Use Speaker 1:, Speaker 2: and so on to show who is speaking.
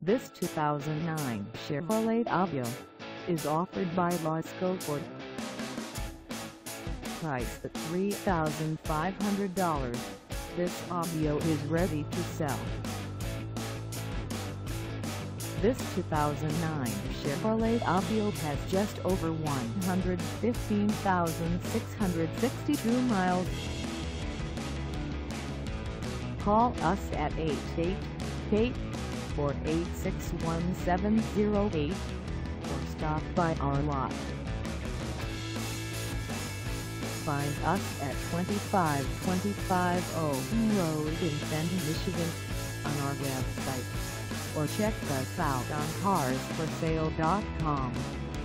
Speaker 1: This 2009 Chevrolet Aveo is offered by LASCO FORD. Priced at $3,500, this Aveo is ready to sell. This 2009 Chevrolet Aveo has just over 115,662 miles. Call us at 888-486-1708 or stop by our lot. Find us at 2525 Owen Road in Fenton, Michigan on our website, or check us out on carsforsale.com.